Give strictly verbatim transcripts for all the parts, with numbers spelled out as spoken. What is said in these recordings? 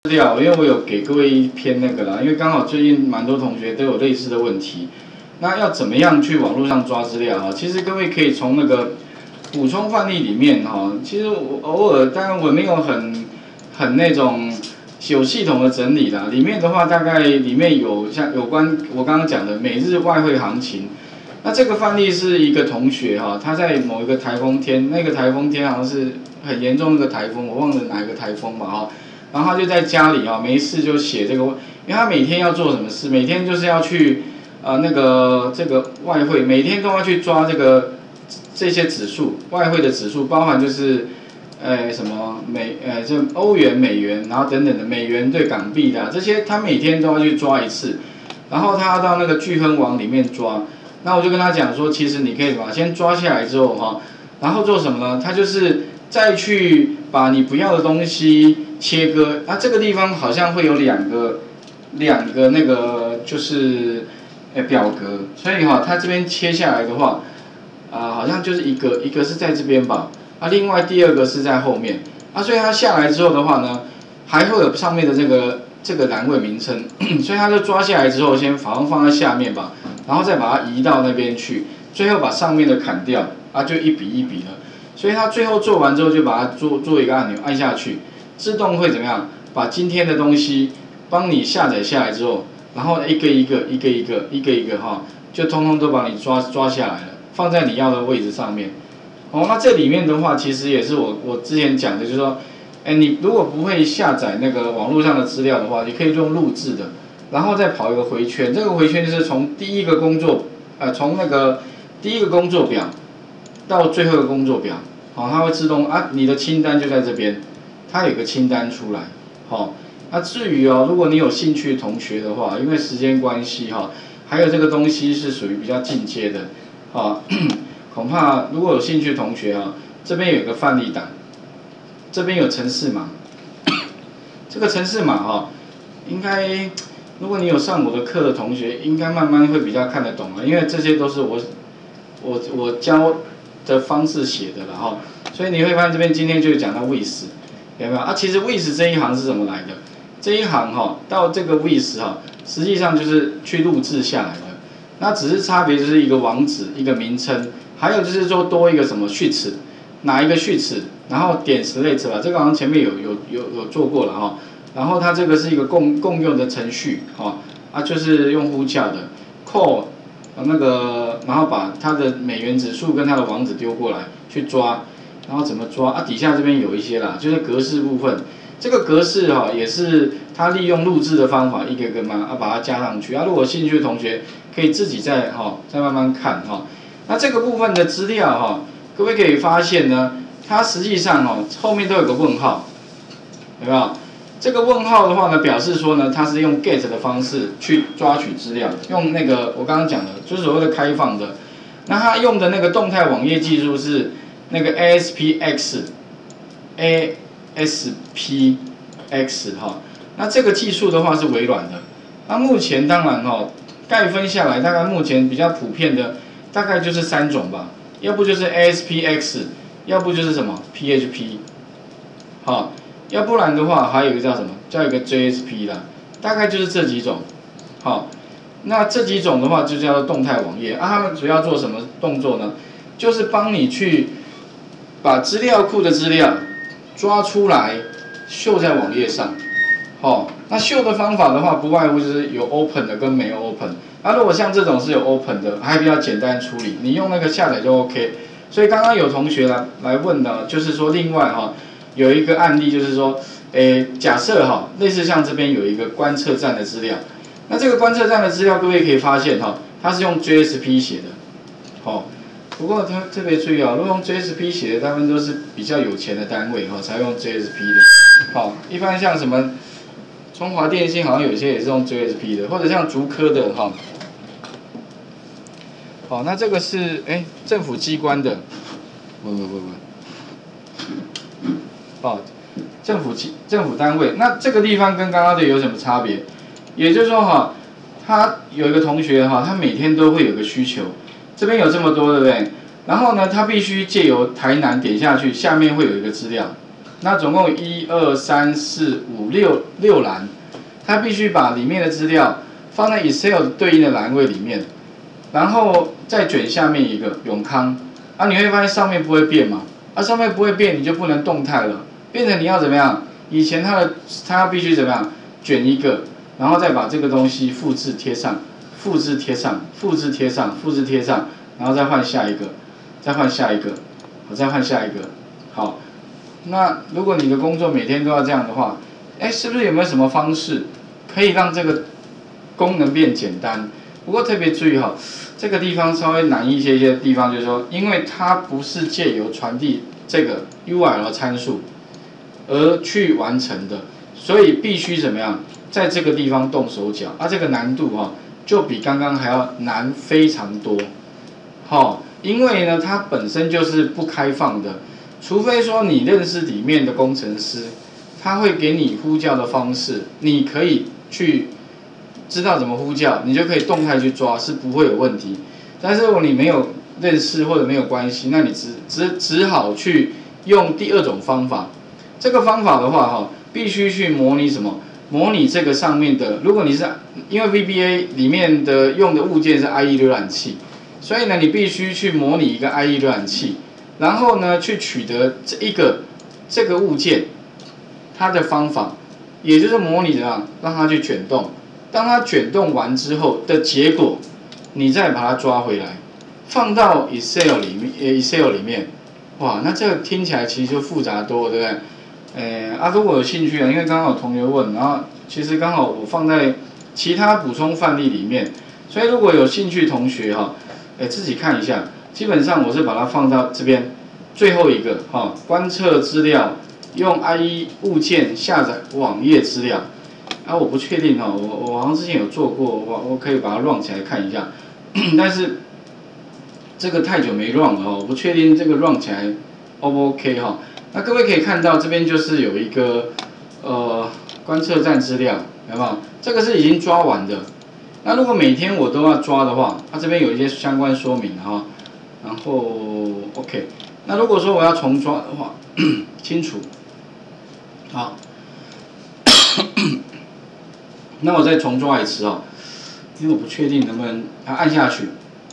资料，因为我有给各位一篇那个啦，因为刚好最近蛮多同学都有类似的问题。那要怎么样去网络上抓资料哈？其实各位可以从那个补充范例里面哈，其实我偶尔，当然我没有很很那种有系统的整理啦。里面的话，大概里面有像有关我刚刚讲的每日外汇行情。那这个范例是一个同学哈，他在某一个台风天，那个台风天好像是很严重那个台风，我忘了哪一个台风嘛哈。然后他就在家里啊，没事就写这个，因为他每天要做什么事？每天就是要去，呃，那个这个外汇，每天都要去抓这个这些指数，外汇的指数，包含就是，呃，什么美，呃，就欧元、美元，然后等等的美元对港币的、啊、这些，他每天都要去抓一次，然后他要到那个飓风网里面抓。那我就跟他讲说，其实你可以什么，先抓下来之后哈，然后做什么呢？他就是再去把你不要的东西。切割啊，这个地方好像会有两个两个那个就是呃表格，所以哈、哦，它这边切下来的话，啊、呃，好像就是一个一个是在这边吧，啊，另外第二个是在后面，啊，所以它下来之后的话呢，还会有上面的这个这个栏位名称，所以它就抓下来之后，先好像放在下面吧，然后再把它移到那边去，最后把上面的砍掉，啊，就一笔一笔了，所以它最后做完之后就把它做做一个按钮按下去。自动会怎么样？把今天的东西帮你下载下来之后，然后一个一个、一个一个、一个一个哈，就通通都把你抓抓下来了，放在你要的位置上面。哦，那这里面的话，其实也是我我之前讲的，就是说，哎，你如果不会下载那个网络上的资料的话，你可以用录制的，然后再跑一个回圈。这个回圈就是从第一个工作，呃，从那个第一个工作表到最后一个工作表，好、哦，它会自动啊，你的清单就在这边。它有个清单出来，好、哦，那至于哦，如果你有兴趣的同学的话，因为时间关系哈、哦，还有这个东西是属于比较进阶的，啊、哦，恐怕如果有兴趣的同学啊、哦，这边有个范例档，这边有程式码，这个程式码哈、哦，应该如果你有上我的课的同学，应该慢慢会比较看得懂了，因为这些都是我我我教的方式写的了哈、哦，所以你会发现这边今天就讲到 with。有没有啊？其实 with 这一行是怎么来的？这一行哈、哦，到这个 with 哈、哦，实际上就是去录制下来的。那只是差别就是一个网址、一个名称，还有就是说多一个什么序词，哪一个序词，然后点 select 吧，这个好像前面有有有有做过了哈、哦。然后它这个是一个共共用的程序哈、哦，啊就是用呼叫的 call 那个，然后把它的美元指数跟它的网址丢过来去抓。然后怎么抓啊？底下这边有一些啦，就是格式部分。这个格式哈、哦，也是它利用录制的方法，一个一个嘛，啊把它加上去。啊，如果有兴趣的同学可以自己再哈、哦、再慢慢看哈、哦。那这个部分的资料哈、哦，各位可以发现呢，它实际上哦后面都有个问号，有没有？这个问号的话呢，表示说呢，它是用 get 的方式去抓取资料，用那个我刚刚讲的，就是所谓的开放的。那它用的那个动态网页技术是。那个 A S P X，A S P X 哈，那这个技术的话是微软的。那目前当然哈，概分下来，大概目前比较普遍的大概就是三种吧，要不就是 A S P X， 要不就是什么 P H P， 好，要不然的话还有一个叫什么，叫一个 J S P 啦，大概就是这几种，好，那这几种的话就叫做动态网页啊，它们主要做什么动作呢？就是帮你去。把资料库的资料抓出来，秀在网页上。好、哦，那秀的方法的话，不外乎就是有 open 的跟没有 open。那、啊、如果像这种是有 open 的，还比较简单处理，你用那个下载就 OK。所以刚刚有同学来来问呢，就是说另外哈、哦、有一个案例，就是说，诶，假设哈、哦、类似像这边有一个观测站的资料，那这个观测站的资料各位可以发现哈、哦，它是用 J S P 写的，好、哦。不过他特别注意啊，如果用 J S P 写的，大部分都是比较有钱的单位哈、哦，才用 J S P 的。好、哦，一般像什么中华电信，好像有些也是用 J S P 的，或者像竹科的哈。好、哦，那这个是哎政府机关的，不不不不，哦，政府机政府单位，那这个地方跟刚刚的有什么差别？也就是说哈，他有一个同学哈，他每天都会有个需求。这边有这么多，对不对？然后呢，它必须借由台南点下去，下面会有一个资料， 那总共一二三四五六六栏，它必须把里面的资料放在 Excel 对应的栏位里面，然后再卷下面一个永康，啊，你会发现上面不会变嘛，啊，上面不会变，你就不能动态了，变成你要怎么样？以前它的它必须怎么样？卷一个，然后再把这个东西复制贴上，复制贴上，复制贴上，复制贴上，然后再换下一个，再换下一个，我再换下一个，好。那如果你的工作每天都要这样的话，哎，是不是有没有什么方式可以让这个功能变简单？不过特别注意哈，这个地方稍微难一些些的地方就是说，因为它不是借由传递这个 U R L 参数而去完成的，所以必须怎么样，在这个地方动手脚，啊，这个难度哈就比刚刚还要难非常多，好，因为呢它本身就是不开放的。除非说你认识里面的工程师，他会给你呼叫的方式，你可以去知道怎么呼叫，你就可以动态去抓，是不会有问题。但是如果你没有认识或者没有关系，那你只只只好去用第二种方法。这个方法的话，哈，必须去模拟什么？模拟这个上面的，如果你是因为 V B A 里面的用的物件是 I E 浏览器，所以呢，你必须去模拟一个 I E 浏览器。然后呢，去取得这一个这个物件，它的方法，也就是模拟怎样让它去卷动。当它卷动完之后的结果，你再把它抓回来，放到 Excel 里面，呃 Excel 里面，哇，那这个听起来其实就复杂多，对不对？呃，啊，如果有兴趣啊，因为刚好有同学问，然后其实刚好我放在其他补充范例里面，所以如果有兴趣同学哈，哎，自己看一下。基本上我是把它放到这边最后一个哈、哦，观测资料用 I E 物件下载网页资料，啊，我不确定哈、哦，我我好像之前有做过，我我可以把它 run 起来看一下，但是这个太久没 run 了哦，我不确定这个 run 起来 O 不 OK 哈、哦。那各位可以看到这边就是有一个呃观测站资料，有没有？这个是已经抓完的。那如果每天我都要抓的话，它、啊、这边有一些相关说明哈。然后 OK， 那如果说我要重抓的话，清楚，好，那我再重抓一次哦，因为我不确定能不能它按下去。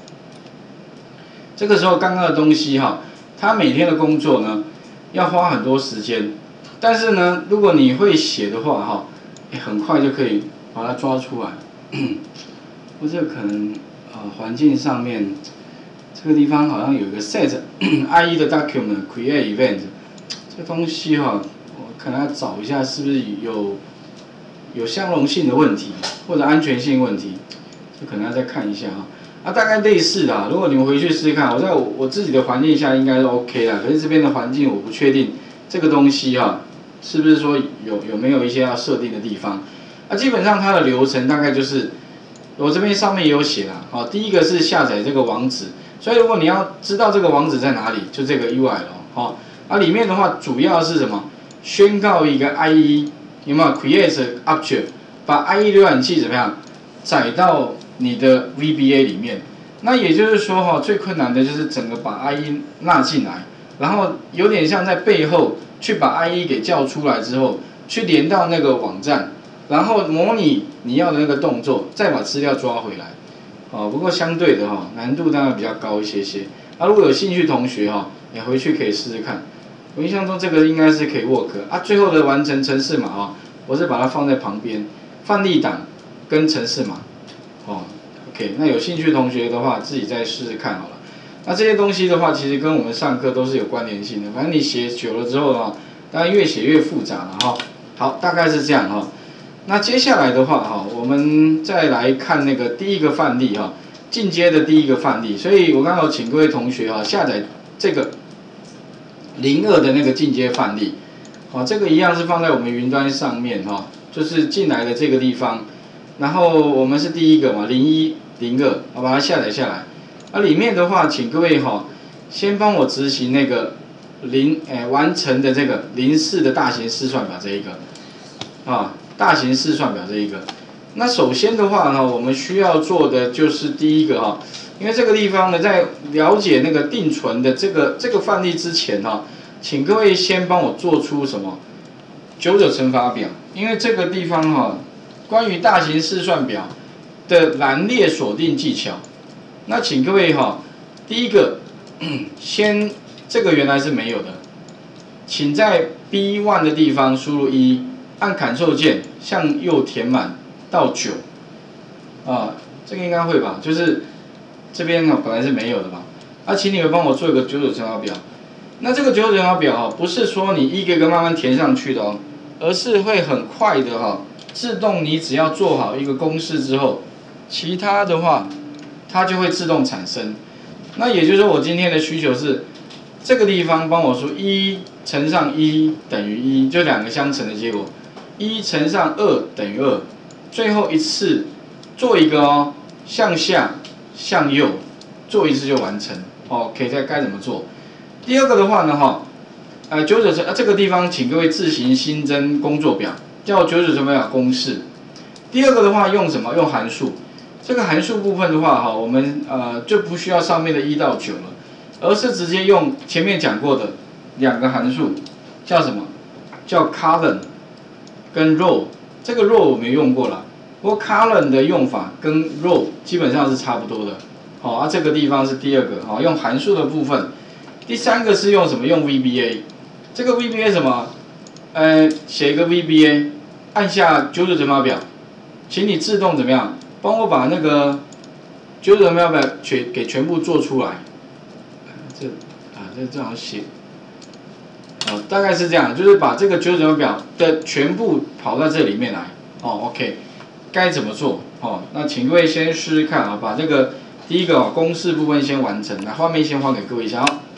这个时候刚刚的东西哈，它每天的工作呢要花很多时间，但是呢，如果你会写的话哈，很快就可以把它抓出来。或者可能呃环境上面。这个地方好像有一个 set I E 的 document create event， 这个东西哈、哦，我可能要找一下是不是有有相容性的问题或者安全性问题，这可能要再看一下啊。啊，大概类似的、啊，如果你们回去试试看，我在我我自己的环境下应该是 OK 啦，可是这边的环境我不确定这个东西哈、啊，是不是说有有没有一些要设定的地方？啊，基本上它的流程大概就是我这边上面也有写啦，好，第一个是下载这个网址。所以如果你要知道这个网址在哪里，就这个 U R L 哦，啊里面的话主要是什么？宣告一个 I E 有没有 create object， 把 I E 浏览器怎么样载到你的 V B A 里面？那也就是说哈、哦，最困难的就是整个把 I E 纳进来，然后有点像在背后去把 I E 给叫出来之后，去连到那个网站，然后模拟你要的那个动作，再把资料抓回来。哦，不过相对的哈，难度当然比较高一些些。啊，如果有兴趣同学哈，也回去可以试试看。我印象中这个应该是可以 work 啊。最后的完成程式码啊，我是把它放在旁边，范例档跟程式码。哦 ，OK， 那有兴趣同学的话，自己再试试看好了。那这些东西的话，其实跟我们上课都是有关联性的。反正你写久了之后呢，当然越写越复杂了哈。好，大概是这样哈。那接下来的话哈，我们再来看那个第一个范例哈，进阶的第一个范例。所以我刚好请各位同学哈下载这个零二的那个进阶范例，好，这个一样是放在我们云端上面哈，就是进来的这个地方，然后我们是第一个嘛，零一零二，我把它下载下来。那里面的话，请各位哈先帮我执行那个零诶完成的这个零四的大型试算表这一个啊。大型试算表这一个，那首先的话呢，我们需要做的就是第一个哈，因为这个地方呢，在了解那个定存的这个这个范例之前哈， 请各位先帮我做出什么九者乘法表，因为这个地方哈、哦，关于大型试算表的栏列锁定技巧，那请各位哈、哦，第一个先这个原来是没有的，请在 B 一 的地方输入一，按 Ctrl 键向右填满到九，啊，这个应该会吧？就是这边呢本来是没有的嘛，啊，请你们帮我做一个九者乘法表。那这个九者乘法表哈，不是说你一个一个慢慢填上去的哦，而是会很快的哈，自动你只要做好一个公式之后，其他的话它就会自动产生。那也就是说，我今天的需求是这个地方帮我说一乘上一等于一，就两个相乘的结果，一乘上二等于二，最后一次做一个哦，向下向右做一次就完成。OK， 这该怎么做？第二个的话呢，哈，呃，九者乘啊这个地方，请各位自行新增工作表，叫九者乘法表公式。第二个的话，用什么？用函数。这个函数部分的话，哈，我们呃就不需要上面的一到九了，而是直接用前面讲过的两个函数，叫什么？叫 column 跟 row。这个 row 我没用过了，不过 column 的用法跟 row 基本上是差不多的。好，啊，这个地方是第二个，好，用函数的部分。第三个是用什么？用 V B A。这个 V B A 什么？呃，写一个 V B A， 按下九者乘法表，请你自动怎么样？帮我把那个九者乘法表全给全部做出来。这啊，这正好写。哦，大概是这样，就是把这个九者乘法表的全部跑到这里面来。哦 ，OK， 该怎么做？哦，那请各位先试试看啊，把这个第一个、哦、公式部分先完成，那画面先还给各位一下哦。